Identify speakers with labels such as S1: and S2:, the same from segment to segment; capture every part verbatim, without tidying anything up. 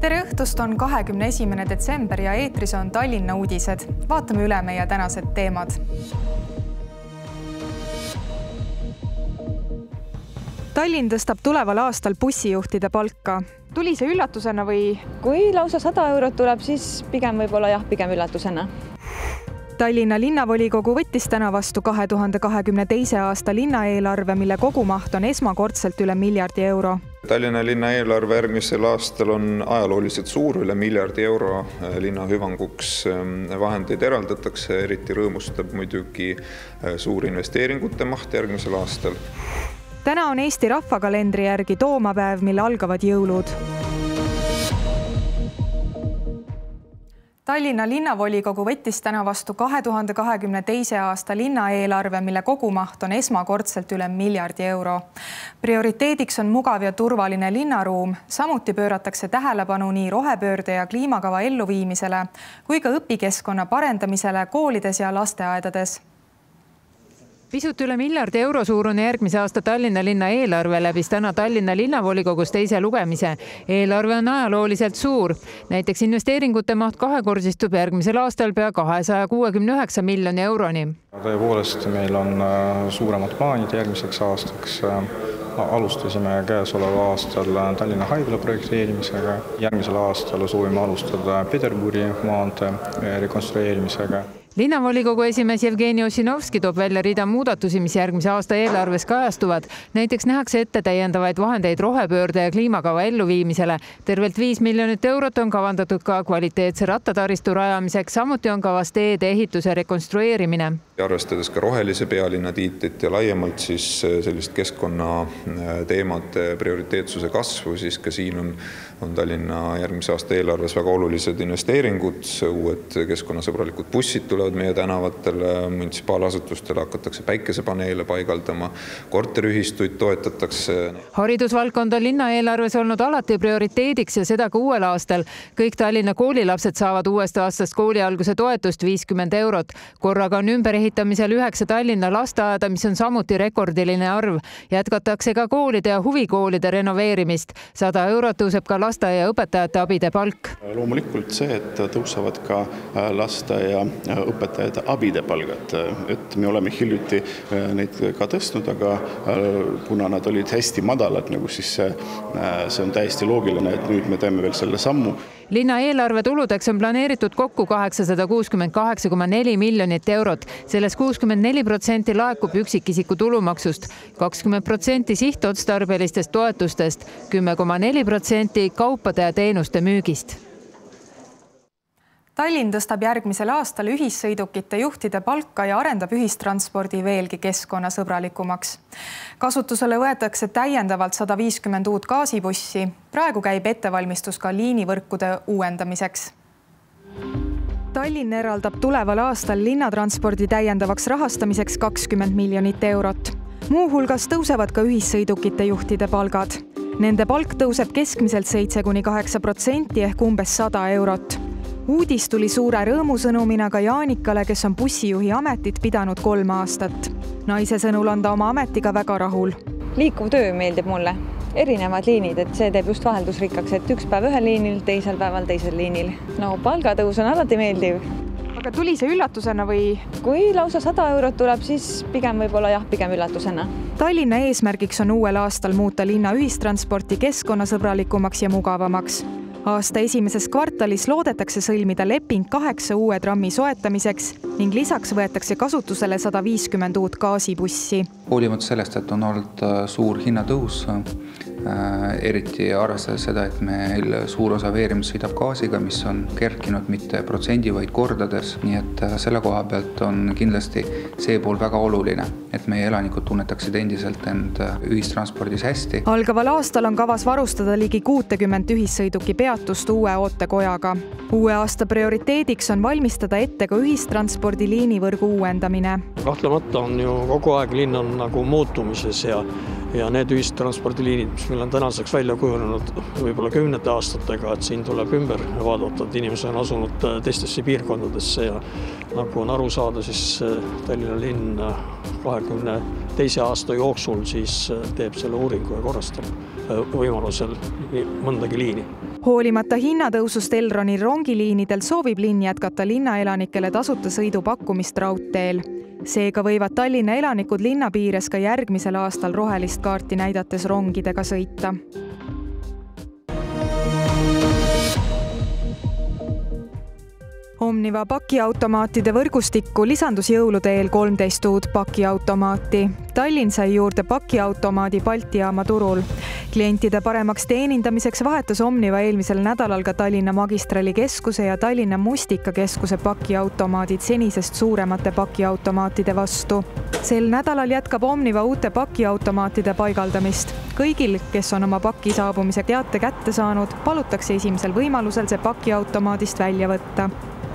S1: Tere õhtust, on kahekümne esimene detsember ja eetris on Tallinna uudised. Vaatame üle meie tänased teemad. Tallinn tõstab tuleval aastal bussijuhtide palka. Tuli see üllatusena või?
S2: Kui lausa sada eurot tuleb, siis pigem võib-olla jah, pigem üllatusena.
S1: Tallinna linnavolikogu võttis täna vastu kahe tuhande kahekümne teise aasta linnaeelarve, mille kogumaht on esmakordselt üle miljardi euro.
S3: Tallinna linna eelarve järgmisel aastal on ajalooliselt suur, üle miljardi euro linna hüvanguks vahendeid eraldatakse, eriti rõõmustab muidugi suur investeeringute maht järgmisel aastal.
S1: Täna on Eesti rahvakalendri järgi toomapäev, mille algavad jõulud. Tallinna linnavolikogu võttis täna vastu kahe tuhande kahekümne teise aasta linnaeelarve, mille kogumaht on esmakordselt üle miljardi euro. Prioriteediks on mugav ja turvaline linnaruum, samuti pööratakse tähelepanu nii rohepöörde ja kliimakava elluviimisele kui ka õpikeskkonna parendamisele koolides ja lasteaedades.
S4: Pisut üle miljardi euro suurune järgmise aasta Tallinna linna eelarve läbis täna Tallinna linnavolikogus teise lugemise. Eelarve on ajalooliselt suur. Näiteks investeeringute maht kahekordistub järgmisel aastal pea kahesaja kuuekümne üheksa miljoni euroni.
S5: Tõepoolest meil on suuremad plaanid järgmiseks aastaks. Alustasime käesoleva aastal Tallinna haigla projekteerimisega. Järgmisel aastal soovime alustada Peterburi maantee rekonstrueerimisega.
S4: Linnavolikogu esimees Jevgeni Ossinovski toob välja rida muudatusi, mis järgmise aasta eelarves kajastuvad. Näiteks nähakse ette täiendavaid vahendeid rohepöörde ja kliimakava elluviimisele. Tervelt viis miljonit eurot on kavandatud ka kvaliteetse rattataristu rajamiseks, samuti on kavas teede ehituse rekonstrueerimine.
S3: Arvestades ka rohelise pealinna tiitlit ja laiemalt siis sellist keskkonna teemade prioriteetsuse kasvu, siis ka siin on, on Tallinna järgmise aasta eelarves väga olulised investeeringud, uued keskkonnasõbralikud bussid tulevad meie tänavatele, munitsipaalasutustele hakatakse päikesepaneele paigaldama, korteriühistuid toetatakse.
S4: Haridusvaldkond on linna eelarves olnud alati prioriteediks ja seda ka uuel aastal. Kõik Tallinna koolilapsed saavad uuest aastast koolialguse toetust viiskümmend eurot. Korraga on ümber ehitamisel üheksa Tallinna lasteaeda, mis on samuti rekordiline arv. Jätkatakse ka koolide ja huvikoolide renoveerimist. sada eurot tõuseb ka lasteaia õpetajate abide palk.
S6: Loomulikult see, et tõusevad ka lasteaia õpetajate abide palgad. Et me oleme hiljuti neid ka tõstnud, aga kuna nad olid hästi madalad, nagu siis see, see on täiesti loogiline, et nüüd me teeme veel selle sammu.
S4: Linna eelarve tuludeks on planeeritud kokku kaheksasada kuuskümmend kaheksa koma neli miljonit eurot. Selles kuuskümmend neli protsenti laekub üksikisiku tulumaksust, kakskümmend protsenti sihtotstarbelistest toetustest, kümme koma neli protsenti kaupade ja teenuste müügist.
S1: Tallinn tõstab järgmisel aastal ühissõidukite juhtide palka ja arendab ühistranspordi veelgi keskkonnasõbralikumaks. Kasutusele võetakse täiendavalt sada viiskümmend uut gaasibussi. Praegu käib ettevalmistus ka liinivõrkude uuendamiseks. Tallinn eraldab tuleval aastal linnatranspordi täiendavaks rahastamiseks kakskümmend miljonit eurot. Muu hulgas tõusevad ka ühissõidukite juhtide palgad. Nende palk tõuseb keskmiselt seitse kuni kaheksa protsenti ehk umbes sada eurot. Uudis tuli suure rõõmusõnumina ka Jaanikale, kes on bussijuhi ametit pidanud kolm aastat. Naise sõnul on ta oma ametiga väga rahul.
S2: Liikuv töö meeldib mulle. Erinevad liinid, et see teeb just vaheldusrikkaks, et üks päev ühel liinil, teisel päeval teisel liinil. No palgatõus on alati meeldiv.
S1: Aga tuli see üllatusena või?
S2: Kui lausa sada eurot tuleb, siis pigem võib-olla jah, pigem üllatusena.
S1: Tallinna eesmärgiks on uuel aastal muuta linna ühistransporti keskkonnasõbralikumaks ja mugavamaks. Aasta esimeses kvartalis loodetakse sõlmida leping kaheksa uue trammi soetamiseks ning lisaks võetakse kasutusele sada viiskümmend uut gaasibussi.
S7: Hoolimata sellest, et on olnud suur hinnatõus, eriti arvestades seda, et meil suur osa veerimist sõidab gaasiga, mis on kerkinud mitte protsendi, vaid kordades. Nii et selle koha pealt on kindlasti see pool väga oluline, et meie elanikud tunnetaksid endiselt end ühistranspordis hästi.
S1: Algaval aastal on kavas varustada ligi kuutekümmet ühissõiduki peatust uue ootekojaga. Uue aasta prioriteediks on valmistada ette ka ühistranspordi liinivõrgu uuendamine.
S8: Kahtlemata on ju kogu aeg linn on nagu muutumises ja ja need ühistranspordiliinid, mis meil on tänaseks välja kujunenud võib-olla kümnete aastatega, et siin tuleb ümber vaadata, et inimesed on asunud teistesse piirkondadesse ja nagu on aru saada, siis Tallinna linn kahekümne teise aasta jooksul siis teeb selle uuringu ja korrastab võimalusel mõndagi liini.
S1: Hoolimata hinnatõusust Elroni rongiliinidel soovib linn jätkata linnaelanikele tasuta sõidu pakkumist raudteel. Seega võivad Tallinna elanikud linna piires ka järgmisel aastal rohelist kaarti näidates rongidega sõita. Omniva pakiautomaatide võrgustikku lisandus jõulude eel kolmteist uut pakiautomaati. Tallinn sai juurde pakiautomaadi Balti jaama turul. Klientide paremaks teenindamiseks vahetas Omniva eelmisel nädalal ka Tallinna Magistrali keskuse ja Tallinna Mustika keskuse pakiautomaadid senisest suuremate pakiautomaatide vastu. Sel nädalal jätkab Omniva uute pakiautomaatide paigaldamist. Kõigil, kes on oma paki saabumise teate kätte saanud, palutakse esimesel võimalusel see pakiautomaadist välja võtta.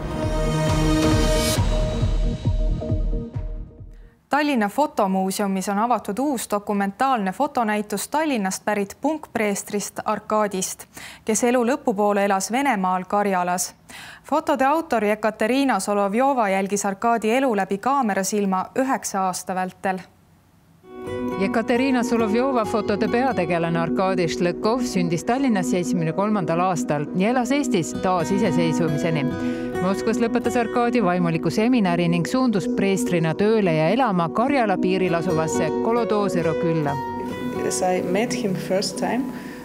S1: Tallinna fotomuuseumis on avatud uus dokumentaalne fotonäitus Tallinnast pärit punkpreestrist Arkadist, kes elu lõpupoole elas Venemaal Karjalas. Fotode autor Ekaterina Solovjova jälgis Arkadi elu läbi kaamerasilma üheksa aasta vältel.
S4: Ekaterina Solovjova fotode peategelane Arkadi Šlõkov sündis Tallinnas seitsmekümne kolmandal aastal ja elas Eestis taas iseseisvumiseni. Moskvas lõpetas Arkadi vaimuliku seminari ning suundus preestrina tööle ja elama Karjala piiril asuvasse Kolodozero külla.
S9: As I met him first time,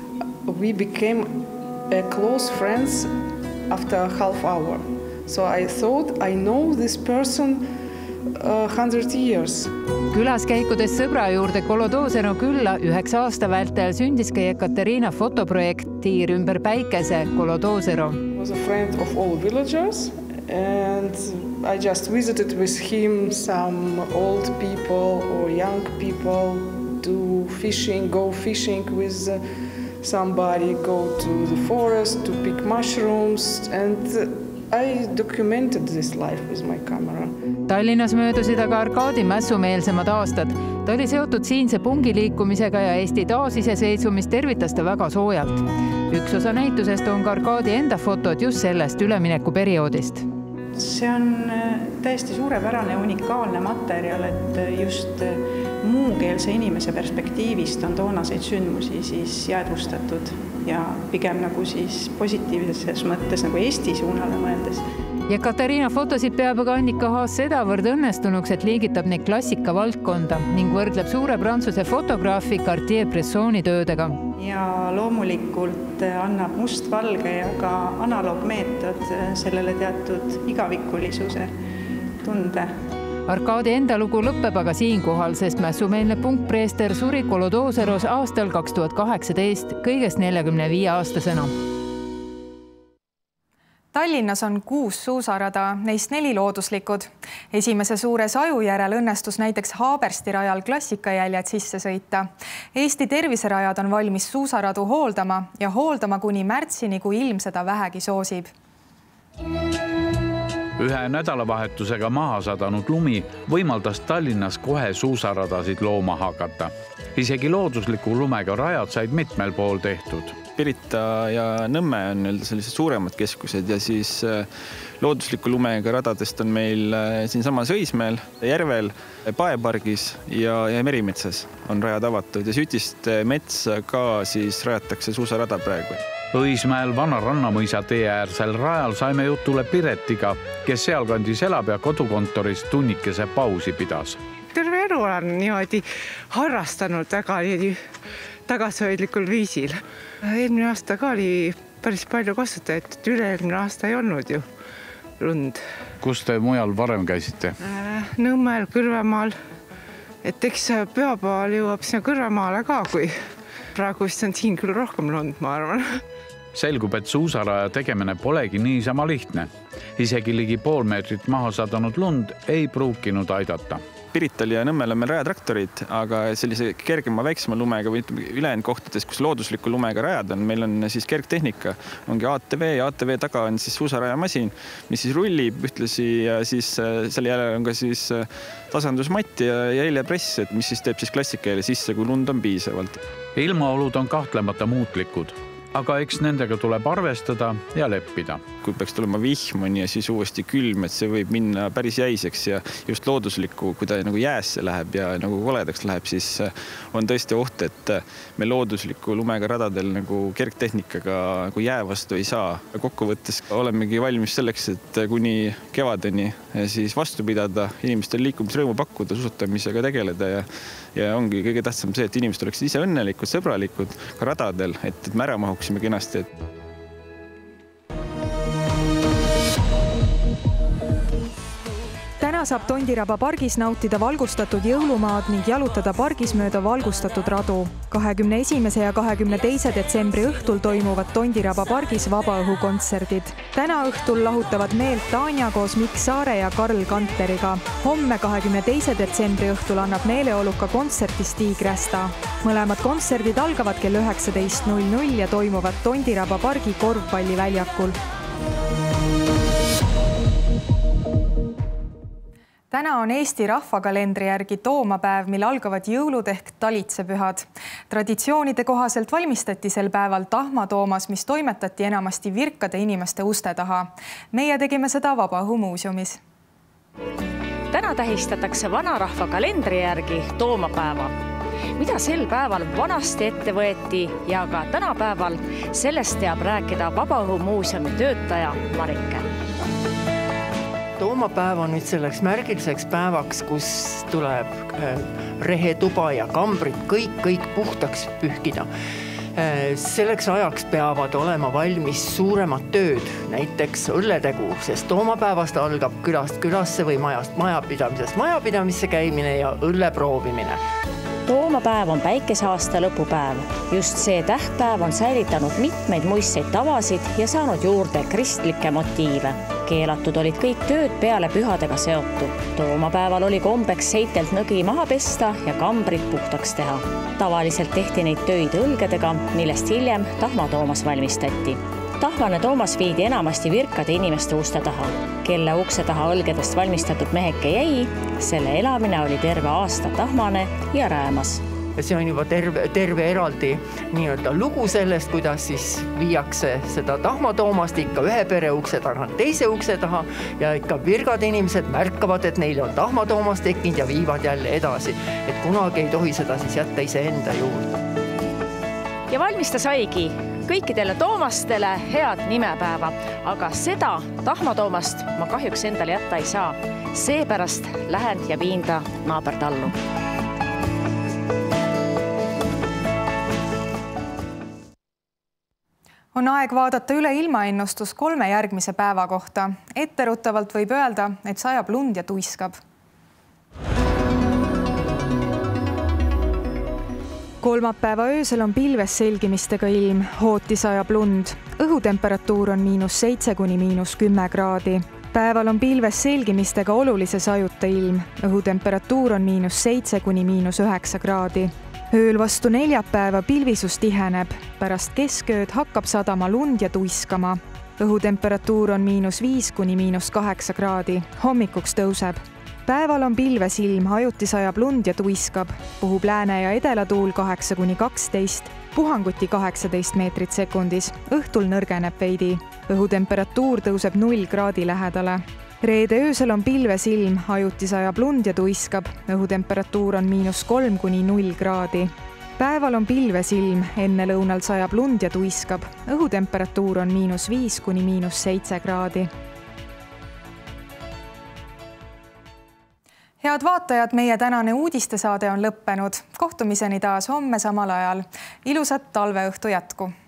S9: we became close friends after a half hour. So I thought I know this person a hundred years.
S4: Külas käikudes sõbra juurde Kolodozero külla üheksa aasta vältel sündis ka Ekaterina fotoprojekt Tiir ümber päikese Kolodozero.
S9: I was a friend of all villagers and I just visited with him some old people or young people, do fishing, go fishing with somebody, go to the forest to pick mushrooms and I documented this life with my camera.
S4: Tallinnas möödusid aga Arkadi mässumeelsemad aastad. Ta oli seotud siinse pungiliikumisega ja Eesti taasiseseisvumist tervitas ta väga soojalt. Üks osa näitusest on ka Arkadi enda fotod just sellest üleminekuperioodist.
S10: See on täiesti suurepärane unikaalne materjal, et just muukeelse inimese perspektiivist on toonaseid sündmusi siis jäädvustatud ja pigem nagu siis positiivses mõttes nagu Eesti suunale mõeldes.
S4: Ekaterina fotosid peab aga Annika Haas sedavõrd õnnestunuks, et liigitab neid klassika valdkonda ning võrdleb suure prantsuse fotograafi Cartier-Bressoni töödega.
S10: Ja loomulikult annab mustvalge ja ka analoogmeetod sellele teatud igavikulisuse tunde.
S4: Arkadi enda lugu lõpeb aga siinkohal, sest mässumeelne punkpreester suri Kolodozeros aastal kaks tuhat kaheksateist kõigest neljakümne viie aastasena.
S1: Tallinnas on kuus suusarada, neist neli looduslikud. Esimese suure saju järel õnnestus näiteks Haabersti rajal klassikajäljed sisse sõita. Eesti terviserajad on valmis suusaradu hooldama ja hooldama kuni märtsini, kui ilm seda vähegi soosib.
S11: Ühe nädalavahetusega maha sadanud lumi võimaldas Tallinnas kohe suusaradasid looma hakata. Isegi loodusliku lumega rajad said mitmel pool tehtud.
S5: Pirita ja Nõmme on sellised suuremad keskused ja siis loodusliku lumega radadest on meil siin samas Õismäel, Järvel, Paepargis ja, ja Merimetsas on rajad avatud ja Sütist metsa ka siis rajatakse suusarada praegu.
S11: Õismäel Vana Rannamõisa tee äärsel rajal saime jutule Piretiga, kes sealkandis elab ja kodukontoris tunnikese pausi pidas.
S12: Terve elu olen niimoodi harrastanud väga tagasihoidlikul viisil. Eelmine aasta ka oli päris palju kasutajat, et üle-eelmine aasta ei olnud ju lund.
S11: Kus te mujal varem käisite?
S12: Nõmmel, Kõrvemaal. Et eks pühapäeval jõuab sinna Kõrvemaale ka, kui praegu vist on siin küll rohkem lund, ma arvan.
S11: Selgub, et suusaraja tegemine polegi niisama lihtne. Isegi ligi pool meetrit maha sadanud lund ei pruukinud aidata.
S5: Pirital ja Nõmmel on meil rajatraktorid, aga sellise kergema väiksema lumega või ülejäänud kohtades, kus loodusliku lumega rajad on, meil on siis kergtehnika. Ongi A T V ja A T V taga on siis suusarajamasin, mis siis rullib ühtlasi ja siis selle jälle on ka siis tasandusmatt ja jäljepress, mis siis teeb siis klassikajalle sisse, kui lund on piisavalt.
S11: Ilmaolud on kahtlemata muutlikud. aga eks nendega tuleb arvestada ja leppida.
S5: Kui peaks tulema vihmoni ja siis uuesti külm, et see võib minna päris jäiseks ja just looduslikku, kui ta nagu jäässe läheb ja nagu koledaks läheb, siis on tõesti oht, et me loodusliku lumega radadel nagu kergtehnikaga nagu jää vastu ei saa. Kokkuvõttes olemegi valmis selleks, et kuni kevadeni siis vastu pidada, inimestel liikumisrõõmu pakkuda, suusatamisega tegeleda ja, ja ongi kõige tähtsam see, et inimesed oleksid ise õnnelikud, sõbralikud ka radadel, et, et me ära mahuksime kenasti.
S1: Täna saab Tondiraba pargis nautida valgustatud jõulumaad ning jalutada pargis mööda valgustatud radu. kahekümne esimese ja kahekümne teise detsembri õhtul toimuvad Tondiraba pargis vabaõhukontserdid. Täna õhtul lahutavad meelt Tanja koos Mikk Saare ja Karl Kanteriga. Homme kahekümne teise detsembri õhtul annab meeleoluka kontserti Stig Rästa. Mõlemad kontserdid algavad kell üheksateist null null ja toimuvad Tondiraba pargi korvpalliväljakul. Täna on Eesti rahvakalendri järgi toomapäev, mil algavad jõulud ehk talitsepühad. Traditsioonide kohaselt valmistati sel päeval tahmatoomas, mis toimetati enamasti virkade inimeste uste taha. Meie tegime seda Vabaõhumuuseumis.
S13: Täna tähistatakse vanarahva kalendri järgi toomapäeva. Mida sel päeval vanasti ette võeti ja ka tänapäeval, sellest teab rääkida Vabaõhumuuseumi töötaja Marike.
S14: Toomapäev on nüüd selleks märgiliseks päevaks, kus tuleb rehetuba ja kambrid kõik, kõik puhtaks pühkida. Selleks ajaks peavad olema valmis suuremad tööd, näiteks õlletegu, sest toomapäevast algab külast külasse või majast majapidamisest majapidamisse käimine ja õlle proovimine.
S13: Toomapäev on päikeseaasta lõpupäev. Just see tähtpäev on säilitanud mitmeid muistseid tavasid ja saanud juurde kristlikke motiive. Keelatud olid kõik tööd peale pühadega seotud. Toomapäeval oli kombeks seitelt nõgi maha pesta ja kambrid puhtaks teha. Tavaliselt tehti neid töid õlgedega, millest hiljem tahmatoomas valmistati. Tahvane toomas viidi enamasti virkade inimeste uste taha. Kelle ukse taha õlgedest valmistatud meheke jäi, selle elamine oli terve aasta tahmane ja räämas.
S14: See on juba terve, terve eraldi nii-öelda lugu sellest, kuidas siis viiakse seda tahmatoomast ikka ühe pere ukse taha, teise ukse taha ja ikka virkad inimesed märkavad, et neil on tahmatoomas tekkinud ja viivad jälle edasi. Et kunagi ei tohi seda siis jätta iseenda juurde.
S13: Ja valmista saigi kõikidele toomastele head nimepäeva, aga seda tahmatoomast ma kahjuks endale jätta ei saa. Seepärast lähen ja viin ta naabertallu.
S1: On aeg vaadata üle ilmaennustus kolme järgmise päeva kohta. Etteruttavalt võib öelda, et sajab lund ja tuiskab. Kolmapäeva öösel on pilves selgimistega ilm, hooti sajab lund. Õhutemperatuur on miinus seitse kuni miinus kümme kraadi. Päeval on pilves selgimistega olulise sajuta ilm. Õhutemperatuur on miinus seitse kuni miinus üheksa kraadi. Ööl vastu neljapäeva pilvisus tiheneb. Pärast keskööd hakkab sadama lund ja tuiskama. Õhutemperatuur on miinus viis kuni miinus kaheksa kraadi. Hommikuks tõuseb. Päeval on pilves ilm, hajuti sajab lund ja tuiskab. Puhub lääne ja edelatuul kaheksa kuni kaksteist, puhanguti kaheksateist meetrit sekundis. Õhtul nõrgeneb veidi. Õhutemperatuur tõuseb null kraadi lähedale. Reede öösel on pilves ilm, hajuti sajab lund ja tuiskab. Õhutemperatuur on miinus kolm kuni null kraadi. Päeval on pilves ilm, enne lõunal sajab lund ja tuiskab. Õhutemperatuur on miinus viis kuni miinus seitse kraadi. Head vaatajad, meie tänane uudistesaade on lõppenud. Kohtumiseni taas homme samal ajal. Ilusat talveõhtu jätku!